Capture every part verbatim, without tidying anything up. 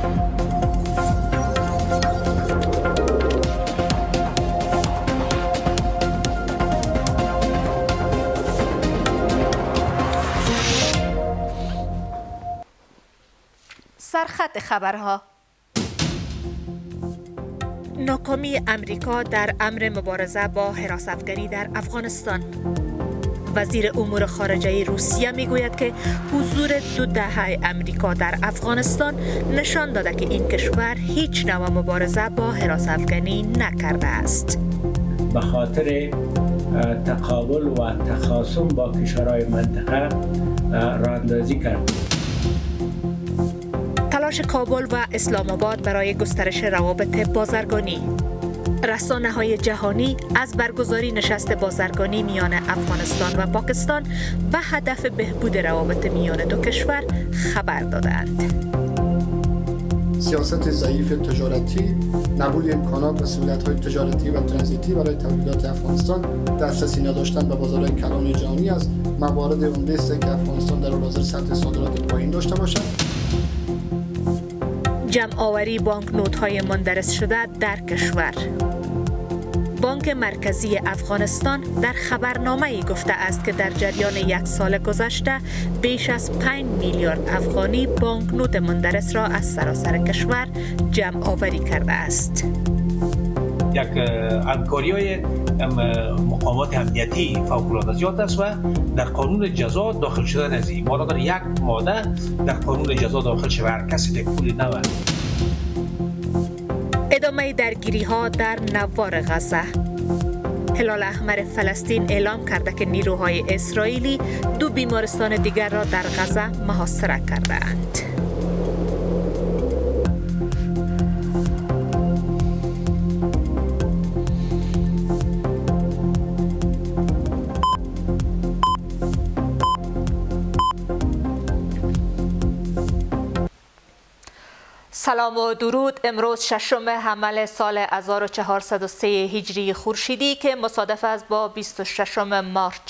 سرخط خبرها. ناکامی امریکا در امر مبارزه با حراس افغانی در افغانستان. وزیر امور خارجه روسیه میگوید که حضور دو دهه امریکا در افغانستان نشان داده که این کشور هیچ نوع مبارزه با حراس افغانی نکرده است. به خاطر تقابل و تخاصم با کشورهای منطقه راهاندازی کرد. تلاش کابل و اسلام آباد برای گسترش روابط بازرگانی. رسانه‌های جهانی از برگزاری نشست بازرگانی میان افغانستان و پاکستان به هدف بهبود روابط میان دو کشور خبر دادند. سیاست ضعیف تجارتی، نبود امکانات و سهولت‌های تجارتی و ترانزیتی برای تولیدات افغانستان، دسترسی نداشتن به بازارهای کلان جهانی از موارد عمده است که افغانستان در حال حاضر سطح صادرات پایین داشته باشد. جمع آوری بانک نوت‌های مندرس شده در کشور. بانک مرکزی افغانستان در خبرنامه‌ای گفته است که در جریان یک سال گذشته بیش از پنج میلیارد افغانی بانک نوت مندرس را از سراسر کشور جمع آوری کرده است. یک همکاری‌های مقامات امنیتی فوق‌العاده زیاد است و در قانون جزا داخل شدن از این ما در یک ماده در قانون جزا داخل شود هر کسی یک پول نود. ادامه درگیری ها در نوار غزه. هلال احمر فلسطین اعلام کرده که نیروهای اسرائیلی دو بیمارستان دیگر را در غزه محاصره کردند. سلام و درود. امروز ششم حمل سال هزار و چهارصد و سه هجری خورشیدی که مصادف است با بیست و ششم مارچ.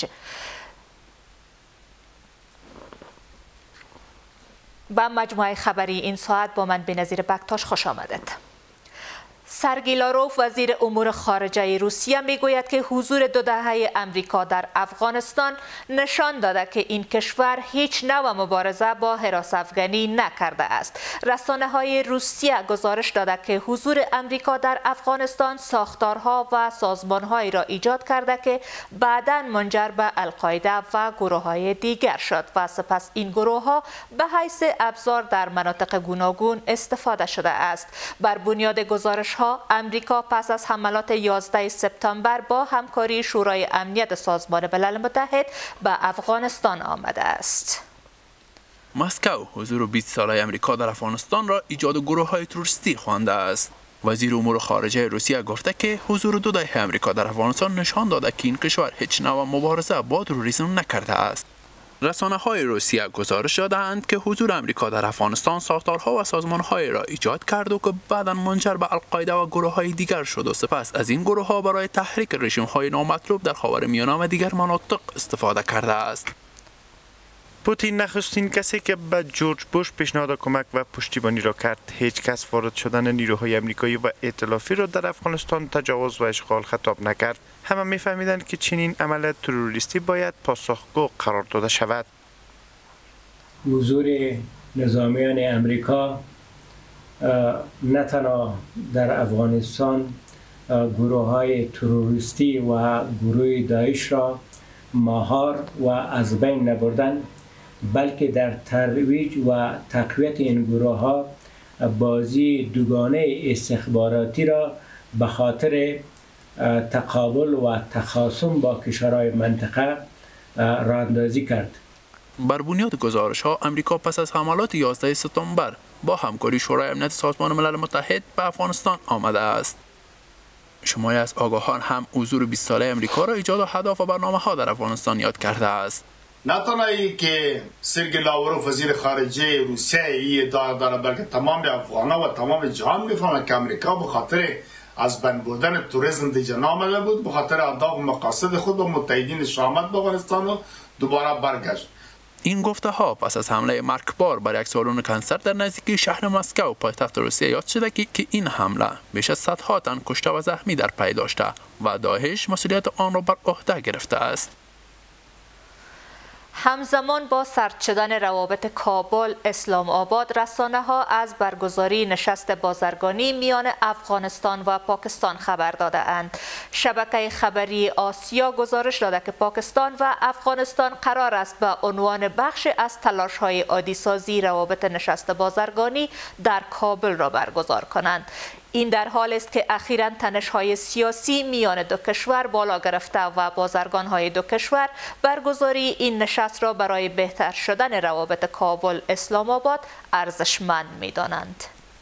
با مجموعه خبری این ساعت با من بنظیر بکتاش خوش آمدید. سرگی لاروف وزیر امور خارجه روسیه میگوید که حضور دو دهه امریکا در افغانستان نشان داده که این کشور هیچ نوع مبارزه با حراس افغانی نکرده است. رسانه های روسیه گزارش داده که حضور امریکا در افغانستان ساختارها و سازمانهایی را ایجاد کرده که بعداً منجر به القاعده و گروه های دیگر شد و سپس این گروه ها به حیث ابزار در مناطق گوناگون استفاده شده است. بر بنیاد گزارش ها امریکا پس از حملات یازده سپتامبر با همکاری شورای امنیت سازمان ملل متحد به افغانستان آمده است. مسکو حضور بیست ساله امریکا در افغانستان را ایجاد گروه های تروریستی خوانده است. وزیر امور خارجه روسیه گفته که حضور دو دهه امریکا در افغانستان نشان داده که این کشور هیچ نوع مبارزه با تروریسم نکرده است. رسانه های روسیه گزارش دادند که حضور امریکا در افغانستان ساختارها و سازمانهایی را ایجاد کرد و که بعدا منجر به القاعده و گروه های دیگر شد و سپس از این گروه ها برای تحریک رژیم های نامطلوب در خاورمیانه و دیگر مناطق استفاده کرده است. پوتین نخستین کسی که به جورج بوش پیشنهاد کمک و پشتیبانی را کرد، هیچ کس وارد شدن نیروهای آمریکایی و ائتلافی را در افغانستان تجاوز و اشغال خطاب نکرد. همه می‌فهمیدند که چنین عمل تروریستی باید پاسخگو قرار داده شود. حضور نظامیان آمریکا نه تنها در افغانستان گروه‌های تروریستی و گروه داعش را مهار و از بین نبردن، بلکه در ترویج و تقویت این گروه ها بازی دوگانه استخباراتی را به خاطر تقابل و تخاصم با کشورهای منطقه راهاندازی کرد. بر بنیاد گزارش ها امریکا پس از حملات یازده سپتامبر با همکاری شورای امنیت سازمان ملل متحد به افغانستان آمده است. شماری از آگاهان هم حضور بیست ساله امریکا را ایجاد و اهداف و برنامه ها در افغانستان یاد کرده است. نه تنها ای که سرگی لاوروف وزیر خارجه روسیه ای ادعا داره، بلکه تمام افغان‌ها و تمام جهان میفهمند که امریکا به خاطر از بین بردن توریسم دیگه نامده بود، به خاطر اهداف و مقاصد خود با متحدین شامت به افغانستان و دوباره برگشت. این گفته ها پس از حمله مرگبار بر یک سالن کنسرت در نزدیکی شهر مسکو پایتخت روسیه یاد شده که این حمله بیش از صدها تن کشته و زخمی در پی داشته و داعش مسئولیت آن را بر عهده گرفته است. همزمان با سرد شدن روابط کابل اسلام آباد، رسانه ها از برگزاری نشست بازرگانی میان افغانستان و پاکستان خبر داده اند. شبکه خبری آسیا گزارش داده که پاکستان و افغانستان قرار است به عنوان بخش از تلاش های عادی سازی روابط نشست بازرگانی در کابل را برگزار کنند. این در حال است که اخیراً تنش‌های سیاسی میان دو کشور بالا گرفته و بازرگان‌های دو کشور برگزاری این نشست را برای بهتر شدن روابط کابل اسلام آباد ارزشمند می‌دانند.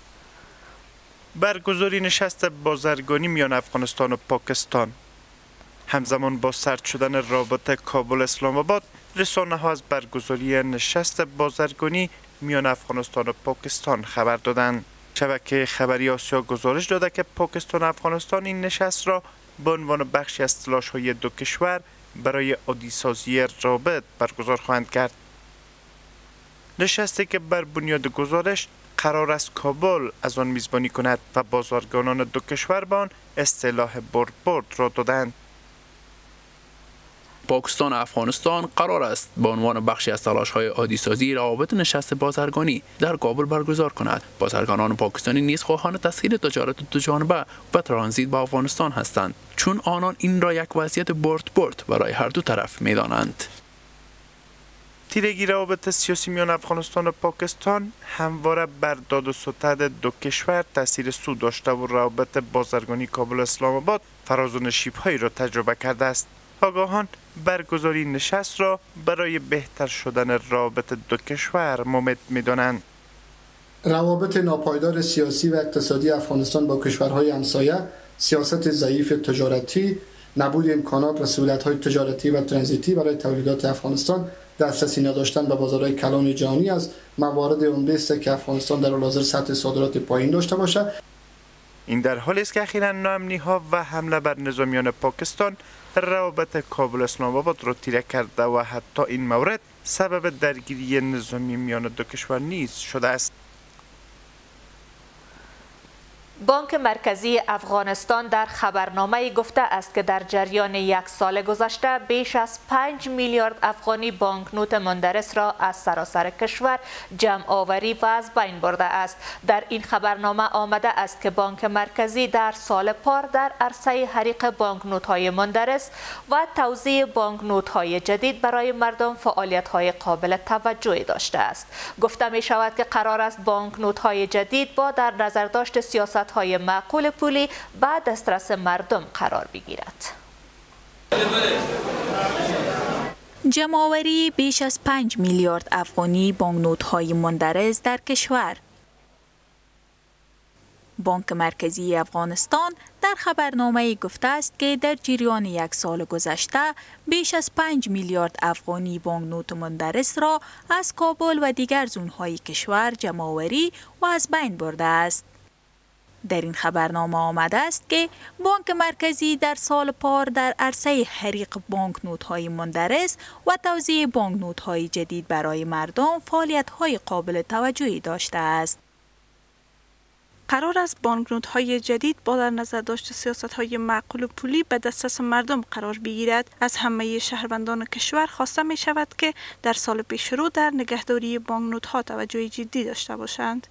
برگزاری نشست بازرگانی میان افغانستان و پاکستان همزمان با سرد شدن رابطه کابل اسلام آباد، رسانه‌ها از برگزاری نشست بازرگانی میان افغانستان و پاکستان خبر دادند. شبکه خبری آسیا گزارش داده که پاکستان و افغانستان این نشست را به عنوان بخشی از تلاش‌های دو کشور برای عادی‌سازی رابط برگزار خواهند کرد. نشستی که بر بنیاد گزارش قرار است کابل از آن میزبانی کند و بازرگانان دو کشور به آن اصطلاح برد برد را دادند. پاکستان و افغانستان قرار است به عنوان بخشی از تلاش‌های عادی سازی روابط نشست بازرگانی در کابل برگزار کند. بازرگانان پاکستانی نیز خواهان تسهیل تجارت دو جانبه و ترانزیت با افغانستان هستند، چون آنان این را یک وضعیت برد برد برای هر دو طرف می‌دانند. تیرگی روابط سیاسی میان افغانستان و پاکستان همواره بر داد و ستد دو کشور تاثیر سود داشته و روابط بازرگانی کابل اسلام آباد فراز و نشیب‌هایی را تجربه کرده است. آگاهان برگزاری نشست را برای بهتر شدن روابط دو کشور ممد می‌دانند. روابط ناپایدار سیاسی و اقتصادی افغانستان با کشورهای همسایه، سیاست ضعیف تجارتی، نبود امکانات و سهولت‌های تجارتی و ترانزیتی برای تولیدات افغانستان، دسترسی نداشتن به بازارهای کلان جهانی از موارد عمده است که افغانستان در حال حاضر سطح صادرات پایین داشته باشد. این در حالی است که اخیراً ناامنی‌ها و حمله بر نظامیان پاکستان روابط کابل اسلام آباد را تیره کرده و حتی این مورد سبب درگیری نظامی میان دو کشور نیز شده است. بانک مرکزی افغانستان در خبرنامه گفته است که در جریان یک سال گذشته بیش از پنج میلیارد افغانی بانکنوت مندرس را از سراسر کشور جمع آوری و از بین برده است. در این خبرنامه آمده است که بانک مرکزی در سال پار در عرصه حریق بانکنوت های مندرس و توزیع بانکنوت های جدید برای مردم فعالیت های قابل توجهی داشته است. گفته می شود که قرار است بانکنوت های جدید با در نظر داشت سیاست های معقول پولی بعد دسترس مردم قرار بگیرد. جمع‌آوری بیش از پنج میلیارد افغانی بانکنوت‌های مندرس در کشور. بانک مرکزی افغانستان در خبرنامه گفته است که در جریان یک سال گذشته بیش از پنج میلیارد افغانی بانکنوت مندرس را از کابل و دیگر زون‌های کشور جمع‌آوری و از بین برده است. در این خبرنامه آمده است که بانک مرکزی در سال پار در عرصه حریق بانکنوت‌های مندرس و توزیع بانکنوت‌های جدید برای مردم فعالیت‌های قابل توجهی داشته است. قرار است بانکنوت‌های جدید با در نظر داشت سیاست‌های معقول پولی به دسترس مردم قرار بگیرد. از همه شهروندان کشور خواسته می شود که در سال پیش رو در نگهداری بانکنوت‌ها توجه جدی داشته باشند.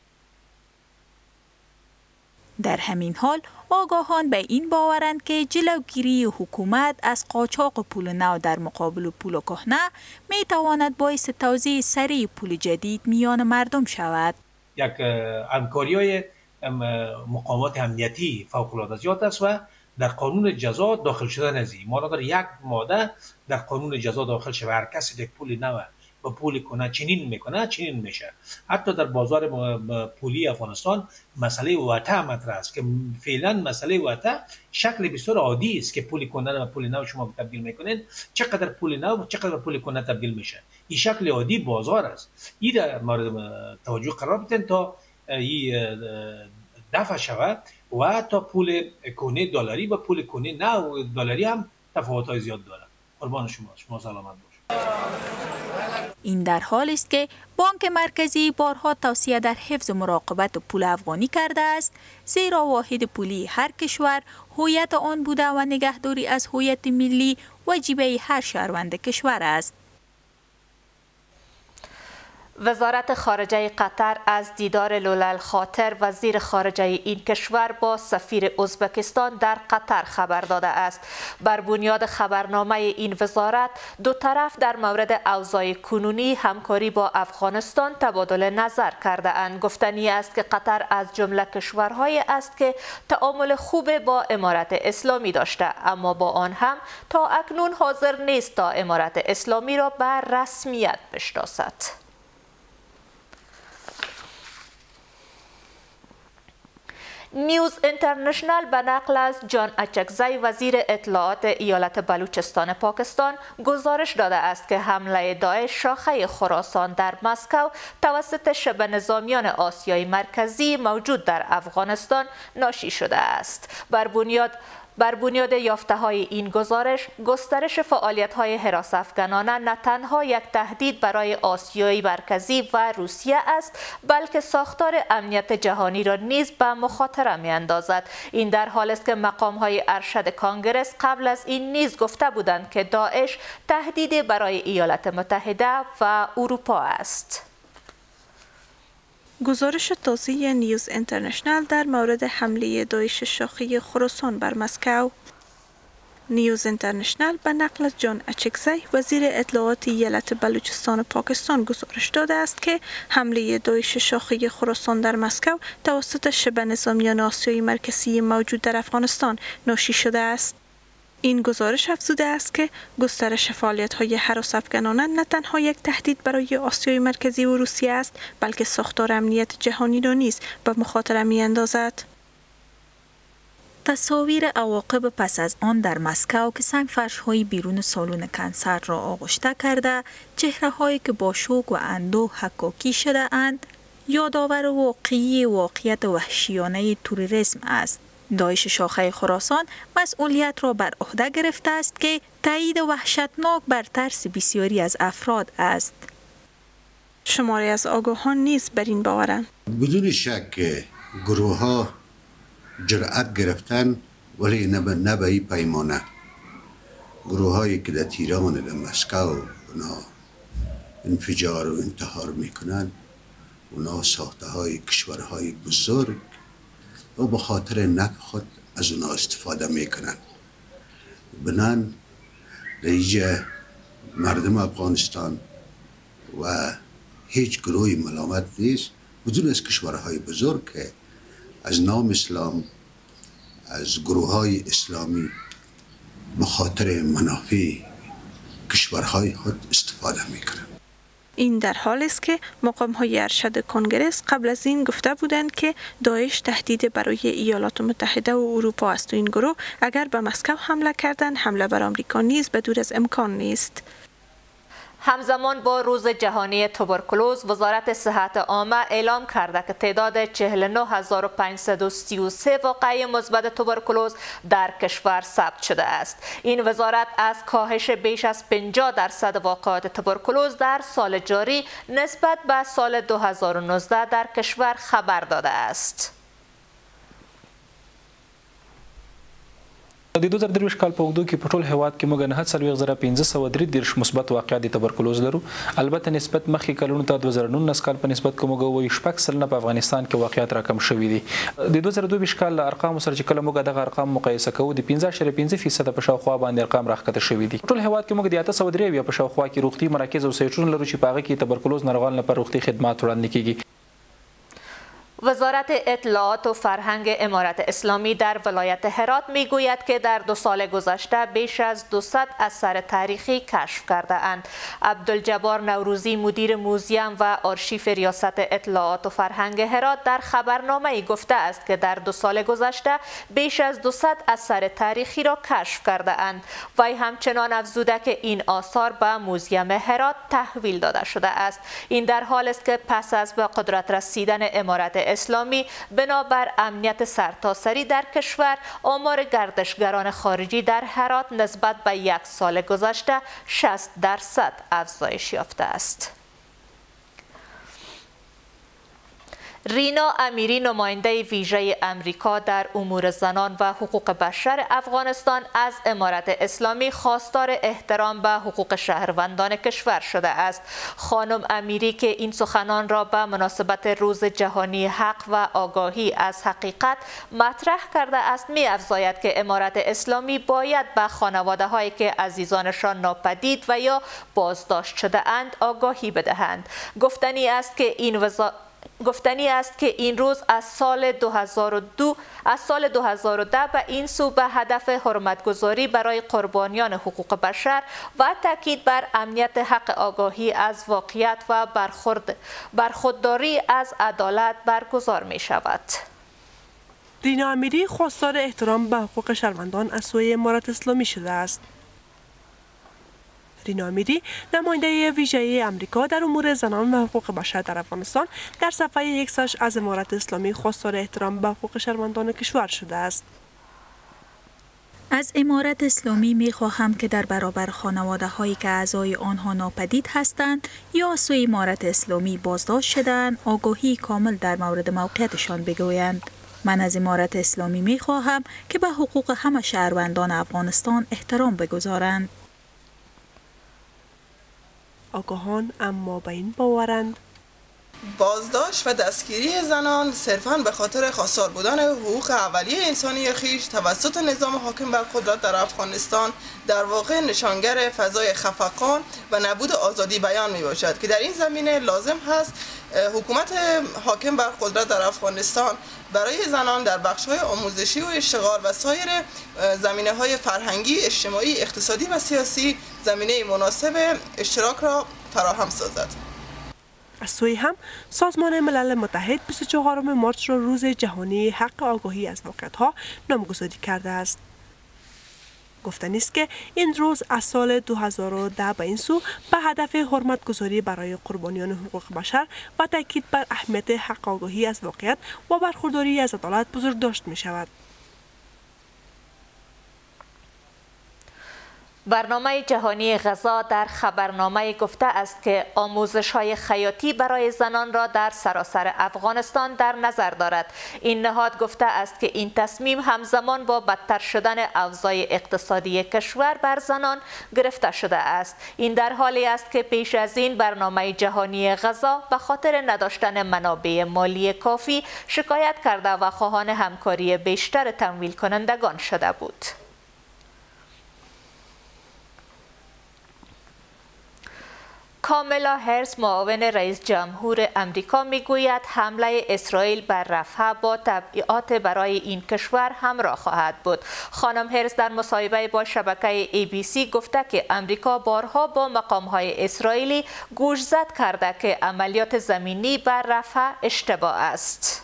در همین حال آگاهان به این باورند که جلوگیری حکومت از قاچاق پول نو در مقابل پول کهنه می تواند باعث توزیع سریع پول جدید میان مردم شود. یک همکاری‌های مقامات امنیتی فوق‌العاده زیاد است و در قانون جزا داخل شدن از این ما یک ماده در قانون جزا داخل شود. هر کسی یک پول نو و پول کنه چنین میکنه چنین میشه. حتی در بازار پولی افغانستان مسئله وته مطرح است که فعلا مسئله وته شکل بسیار عادی است که پول کنه و پول نو شما تبدیل میکنین، چقدر پول نو چقدر پول کنه تبدیل میشه. این شکل عادی بازار است. این مورد توجه قرار بدین تا این دفع شود و تا پول کنه دلاری و پول کنه نو دلاری هم تفاوت‌های زیاد داره. قربان شما، شما سلامت باشید. این در حالی است که بانک مرکزی بارها توصیه در حفظ مراقبت پول افغانی کرده است، زیرا واحد پولی هر کشور هویت آن بوده و نگهداری از هویت ملی وجیبه هر شهروند کشور است. وزارت خارجه قطر از دیدار لولا خاطر وزیر خارجه این کشور با سفیر ازبکستان در قطر خبر داده است. بر بنیاد خبرنامه این وزارت، دو طرف در مورد اوضاع کنونی همکاری با افغانستان تبادل نظر کرده اند. گفتنی است که قطر از جمله کشورهایی است که تعامل خوب با امارت اسلامی داشته، اما با آن هم تا اکنون حاضر نیست تا امارت اسلامی را به رسمیت بشناسد. نیوز اینترنشنال به نقل از جان اچکزی وزیر اطلاعات ایالت بلوچستان پاکستان گزارش داده است که حمله داعش شاخه خراسان در مسکو توسط شبه نظامیان آسیای مرکزی موجود در افغانستان ناشی شده است. بر بنیاد بر بنیاد یافته های این گزارش، گسترش فعالیت های حراس افغانانه نه تنها یک تهدید برای آسیای مرکزی و روسیه است، بلکه ساختار امنیت جهانی را نیز به مخاطره می اندازد. این در حال است که مقام های ارشد کانگرس قبل از این نیز گفته بودند که داعش تهدیدی برای ایالات متحده و اروپا است. گزارش تازه نیوز اینترنشنال در مورد حمله داعش شاخه خراسان بر مسکو. نیوز اینترنشنال به نقل از جان اچکزی وزیر اطلاعات ایالت بلوچستان پاکستان گزارش داده است که حمله داعش شاخه خراسان در مسکو توسط شبه نظامیان آسیای مرکزی موجود در افغانستان ناشی شده است. این گزارش افزوده است که گسترش فعالیت‌های هراس افغانانه نه تنها یک تهدید برای آسیای مرکزی و روسیه است، بلکه ساختار امنیت جهانی را نیز به مخاطره می‌اندازد. تصاویر عواقب پس از آن در مسکو که سنگ فرش‌های بیرون سالن کنسرت را آغشته کرده، چهره‌هایی که با شوق و اندوه حکاکی شده اند، یادآور واقعی واقعیت وحشیانه تروریسم است. داعش شاخه خراسان مسئولیت را بر عهده گرفته است که تایید وحشتناک بر ترس بسیاری از افراد است. شماری از آگاهان نیز بر این باورند. بدون شک گروه ها جرأت گرفتن، ولی نه به این پیمانه. گروه هایی که در تهران در مسکو اونا انفجار و انتحار میکنن، اونا ساخته های کشورهای بزرگ و به خاطر نفع خود از اونا استفاده میکنن. بنان رئیس مردم افغانستان و هیچ گروهی ملامت نیست، بدون از کشورهای بزرگ که از نام اسلام، از گروه های اسلامی به خاطر منافع کشورهای خود استفاده میکنن. این در حال است که مقام های ارشد کنگرس قبل از این گفته بودند که داعش تهدید برای ایالات متحده و اروپا است و این گروه اگر به مسکو حمله کردند، حمله بر آمریکا نیز به دور از امکان نیست. همزمان با روز جهانی توبرکلوز، وزارت صحت عامه اعلام کرده که تعداد چهل و نه هزار و پانصد و سی و سه واقعه مثبت توبرکلوز در کشور ثبت شده است. این وزارت از کاهش بیش از پنجاه درصد واقعات توبرکلوز در سال جاری نسبت به سال دو هزار و نوزده در کشور خبر داده است. د دوه زره درویشت کال په اوږدو کې په ټول هیواد کې موږ نهه څلوېښت زره پنځه سوه درې دېرش مثبت واقعات د تبرکلوز لرو. البته نسبت مخکې کلونو ته دوه زره نولس کال په نسبت که موږ ووایو شپږ سلنه په افغانستان کې واقعات راکم شوي دي. د دوه زره دوه ویشت کال له ارقامو سره چې کله موږ دغه ارقام مقایسه کوو، د پنځه اعشاریه پنځه فیصده په شاوخوا باندې ارقام راښکته شوي دي. ټول هیواد کې موږ د اته سوه درې اویا په شاوخوا کې روغتي مراکز او سایټونه لرو چې په هغه کې تبرکلوز ناروغانو لپاره روغتي خدمات وړاندې کیږي. وزارت اطلاعات و فرهنگ امارت اسلامی در ولایت هرات میگوید که در دو سال گذشته بیش از دویست اثر تاریخی کشف کرده اند. عبدالجبار نوروزی مدیر موزیم و آرشیف ریاست اطلاعات و فرهنگ هرات در خبرنامه‌ای گفته است که در دو سال گذشته بیش از دویست اثر تاریخی را کشف کرده اند. وی همچنان افزوده که این آثار به موزیم هرات تحویل داده شده است. این در حال است که پس از به قدرت رسیدن امارت اسلامی بنابر امنیت سرتاسری در کشور، آمار گردشگران خارجی در هرات نسبت به یک سال گذشته شصت درصد افزایش یافته است. رینا امیری نماینده ویژه امریکا در امور زنان و حقوق بشر افغانستان از امارت اسلامی خواستار احترام به حقوق شهروندان کشور شده است. خانم امیری که این سخنان را به مناسبت روز جهانی حق و آگاهی از حقیقت مطرح کرده است، می افزاید که امارت اسلامی باید به خانواده هایی که عزیزانشان ناپدید و یا بازداشت شده اند آگاهی بدهند. گفتنی است که این وزارت گفتنی است که این روز از سال دو هزار و دو از سال دو هزار و ده به این سو به هدف حرمتگذاری برای قربانیان حقوق بشر و تاکید بر امنیت حق آگاهی از واقعیت و برخورد برخورداری از عدالت برگزار می شود. رینا امیری خواستار احترام به حقوق شهروندان از سوی امارت اسلامی شده است. رینا امیری نماینده ویژه امریکا در امور زنان و حقوق بشر در افغانستان در صفحه ایکسش از امارت اسلامی خواستار احترام به حقوق شهروندان کشور شده است. از امارت اسلامی می خواهم که در برابر خانواده هایی که اعضای آنها ناپدید هستند یا سوی امارت اسلامی بازداشت شده‌اند آگاهی کامل در مورد موقعیتشان بگویند. من از امارت اسلامی می خواهم که به حقوق همه شهروندان افغانستان احترام بگذارند. آگاهان اما به این باورند بازداشت و دستگیری زنان صرفاً به خاطر خواستار بودن حقوق اولیه انسانی خویش توسط نظام حاکم بر قدرت در افغانستان در واقع نشانگر فضای خفقان و نبود آزادی بیان می باشد که در این زمینه لازم هست حکومت حاکم بر قدرت در افغانستان برای زنان در بخش‌های آموزشی و اشتغال و سایر زمینه‌های فرهنگی، اجتماعی، اقتصادی و سیاسی زمینه مناسب اشتراک را فراهم سازد. از سوی هم سازمان ملل متحد بیست و چهارم مارس را روز جهانی حق آگاهی از واقعیت‌ها نامگذاری کرده است. گفتنی است که این روز از سال دو هزار و ده به این سو به هدف حرمتگذاری برای قربانیان حقوق بشر و تاکید بر اهمیت حق آگاهی از واقعیت و برخورداری از عدالت بزرگداشت می شود. برنامه جهانی غذا در خبرنامه گفته است که آموزش‌های خیاطی برای زنان را در سراسر افغانستان در نظر دارد. این نهاد گفته است که این تصمیم همزمان با بدتر شدن اوضاع اقتصادی کشور بر زنان گرفته شده است. این در حالی است که پیش از این برنامه جهانی غذا به خاطر نداشتن منابع مالی کافی شکایت کرده و خواهان همکاری بیشتر تمویل کنندگان شده بود. کامالا هریس معاون رئیس جمهور امریکا میگوید حمله اسرائیل بر رفح با تبعات برای این کشور همراه خواهد بود. خانم هریس در مصاحبه با شبکه ای بی سی گفته که امریکا بارها با مقام‌های اسرائیلی گوشزد کرده که عملیات زمینی بر رفح اشتباه است.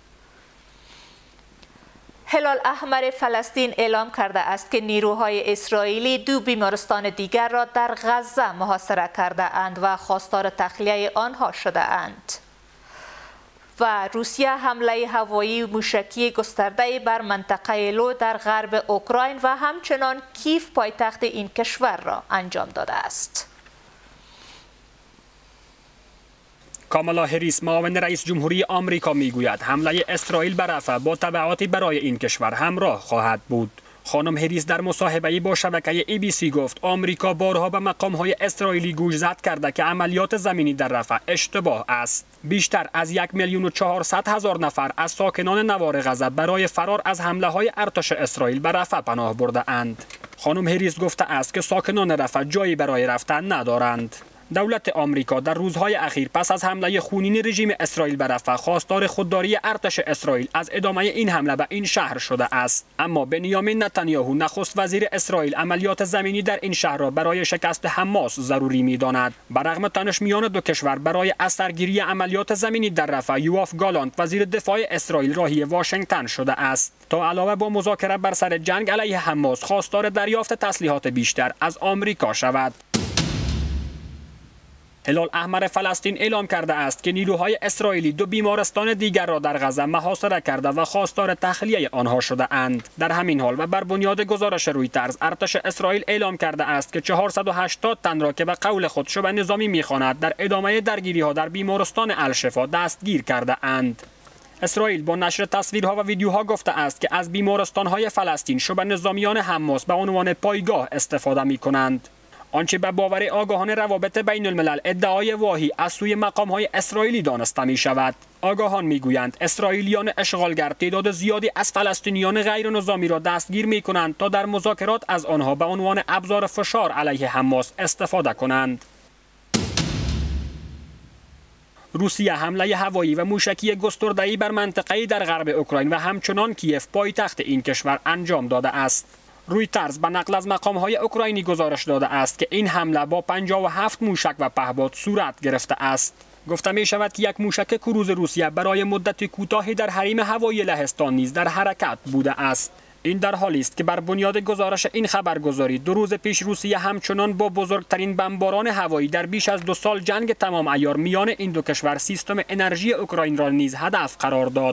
هلال احمر فلسطین اعلام کرده است که نیروهای اسرائیلی دو بیمارستان دیگر را در غزه محاصره کرده اند و خواستار تخلیه آنها شده اند. و روسیه حمله هوایی موشکی گسترده بر منطقه لو در غرب اوکراین و همچنان کیف پایتخت این کشور را انجام داده است. کامالا هریس معاون رئیس جمهوری آمریکا میگوید حمله اسرائیل بر رفح با تبعاتی برای این کشور همراه خواهد بود. خانم هریس در مصاحبه‌ای با شبکه ای بی سی گفت آمریکا بارها به مقام‌های اسرائیلی گوشزد کرده که عملیات زمینی در رفح اشتباه است. بیشتر از یک میلیون و چهارصد هزار نفر از ساکنان نوار غزه برای فرار از حمله‌های ارتش اسرائیل به رفح پناه برده اند. خانم هریس گفته است که ساکنان رفح جایی برای رفتن ندارند. دولت آمریکا در روزهای اخیر پس از حمله خونین رژیم اسرائیل بر رفح خواستار خودداری ارتش اسرائیل از ادامه این حمله به این شهر شده است. اما بنیامین نتانیاهو نخست وزیر اسرائیل عملیات زمینی در این شهر را برای شکست حماس ضروری می‌داند. برغم تنش میان دو کشور برای از سرگیری عملیات زمینی در رفح، یواف گالانت وزیر دفاع اسرائیل راهی واشنگتن شده است تا علاوه با مذاکره بر سر جنگ علیه حماس خواستار دریافت تسلیحات بیشتر از آمریکا شود. هلال احمر فلسطین اعلام کرده است که نیروهای اسرائیلی دو بیمارستان دیگر را در غزه محاصره کرده و خواستار تخلیه آنها شده اند. در همین حال و بر بنیاد گزارش رویترز، ارتش اسرائیل اعلام کرده است که چهارصد و هشتاد تن را که به قول خود شبه نظامی می‌خواند در ادامه درگیری ها در بیمارستان الشفا دستگیر کرده اند. اسرائیل با نشر تصویرها و ویدیوها گفته است که از بیمارستان‌های فلسطین شبه نظامیان حماس به عنوان پایگاه استفاده می‌کنند. آنچه به باور آگاهان روابط بین الملل ادعای واهی از سوی مقام‌های اسرائیلی دانسته می شود. آگاهان می گویند اسرائیلیان اشغالگر تعداد زیادی از فلسطینیان غیر نظامی را دستگیر می کنند تا در مذاکرات از آنها به عنوان ابزار فشار علیه حماس استفاده کنند. روسیه حمله هوایی و موشکی گسترده‌ای بر منطقه‌ای در غرب اوکراین و همچنان کیف پایتخت این کشور انجام داده است. رویترز به نقل از مقام‌های اوکراینی گزارش داده است که این حمله با پنجاه و هفت موشک و پهپاد صورت گرفته است. گفته می شود که یک موشک کروز روسیه برای مدت کوتاهی در حریم هوایی لهستان نیز در حرکت بوده است. این در حالی است که بر بنیاد گزارش این خبرگزاری دو روز پیش روسیه همچنان با بزرگترین بمباران هوایی در بیش از دو سال جنگ تمام عیار میان این دو کشور سیستم انرژی اوکراین را نیز هدف قرار داد.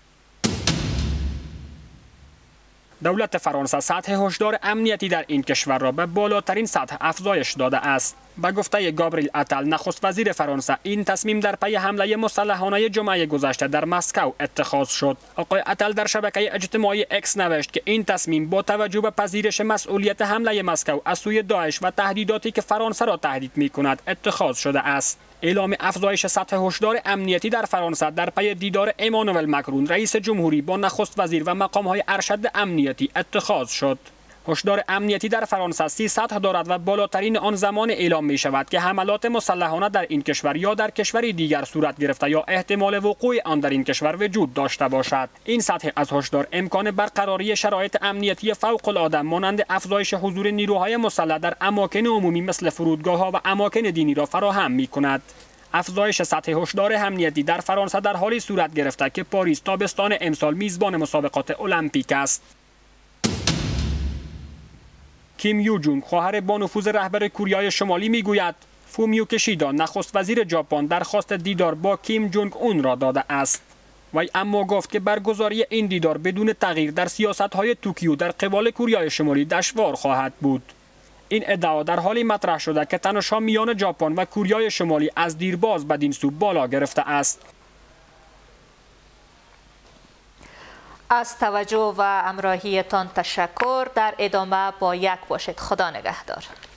دولت فرانسه سطح هشدار امنیتی در این کشور را به بالاترین سطح افزایش داده است. به گفته گابریل اتل نخست وزیر فرانسه، این تصمیم در پی حمله مسلحانه جمعه گذشته در مسکو اتخاذ شد. آقای اتل در شبکه اجتماعی اکس نوشت که این تصمیم با توجه به پذیرش مسئولیت حمله مسکو از سوی داعش و تهدیداتی که فرانسه را تهدید می کند اتخاذ شده است. اعلام افزایش سطح هشدار امنیتی در فرانسه در پی دیدار امانوئل مکرون رئیس جمهوری با نخست وزیر و مقام‌های ارشد امنیتی اتخاذ شد. هشدار امنیتی در فرانسه سی سطح دارد و بالاترین آن زمان اعلام می شود که حملات مسلحانه در این کشور یا در کشوری دیگر صورت گرفته یا احتمال وقوع آن در این کشور وجود داشته باشد. این سطح از هشدار امکان برقراری شرایط امنیتی فوق العاده مانند افزایش حضور نیروهای مسلح در اماکن عمومی مثل فرودگاه‌ها و اماکن دینی را فراهم می کند. افزایش سطح هشدار امنیتی در فرانسه در حالی صورت گرفته که پاریس تابستان امسال میزبان مسابقات المپیک است. کیم یو جونگ، خواهر با نفوذ رهبر کره شمالی، میگوید فومیو کشیدا نخست وزیر ژاپن درخواست دیدار با کیم جونگ اون را داده است. وی اما گفت که برگزاری این دیدار بدون تغییر در سیاست‌های توکیو در قبال کره شمالی دشوار خواهد بود. این ادعا در حالی مطرح شده که تنش‌ها میان ژاپن و کره شمالی از دیرباز بدین سو بالا گرفته است. از توجه و همراهیتان تشکر. در ادامه با یک باشید. خدا نگهدار.